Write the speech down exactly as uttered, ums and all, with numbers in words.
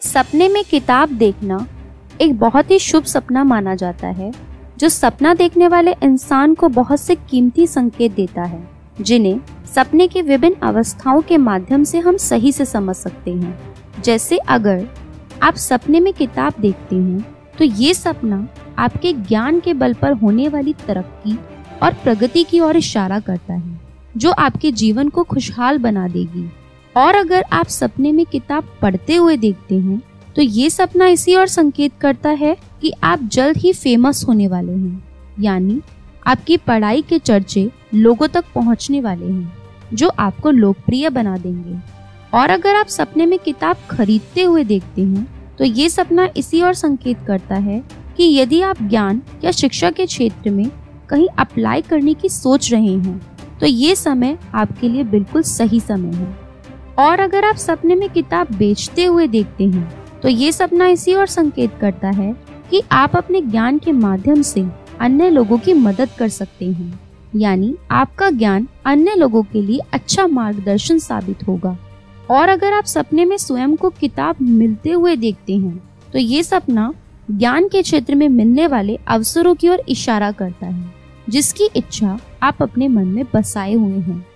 सपने में किताब देखना एक बहुत ही शुभ सपना माना जाता है, जो सपना देखने वाले इंसान को बहुत से कीमती संकेत देता है, जिन्हें सपने की विभिन्न अवस्थाओं के माध्यम से हम सही से समझ सकते हैं। जैसे अगर आप सपने में किताब देखते हैं तो ये सपना आपके ज्ञान के बल पर होने वाली तरक्की और प्रगति की ओर इशारा करता है, जो आपके जीवन को खुशहाल बना देगी। और अगर आप सपने में किताब पढ़ते हुए देखते हैं तो ये सपना इसी ओर संकेत करता है कि आप जल्द ही फेमस होने वाले हैं, यानी आपकी पढ़ाई के चर्चे लोगों तक पहुंचने वाले हैं, जो आपको लोकप्रिय बना देंगे। और अगर आप सपने में किताब खरीदते हुए देखते हैं तो ये सपना इसी ओर संकेत करता है कि यदि आप ज्ञान या शिक्षा के क्षेत्र में कहीं अप्लाई करने की सोच रहे हैं तो ये समय आपके लिए बिल्कुल सही समय है। और अगर आप सपने में किताब बेचते हुए देखते हैं तो ये सपना इसी ओर संकेत करता है कि आप अपने ज्ञान के माध्यम से अन्य लोगों की मदद कर सकते हैं, यानी आपका ज्ञान अन्य लोगों के लिए अच्छा मार्गदर्शन साबित होगा। और अगर आप सपने में स्वयं को किताब मिलते हुए देखते हैं तो ये सपना ज्ञान के क्षेत्र में मिलने वाले अवसरों की ओर इशारा करता है, जिसकी इच्छा आप अपने मन में बसाए हुए हैं।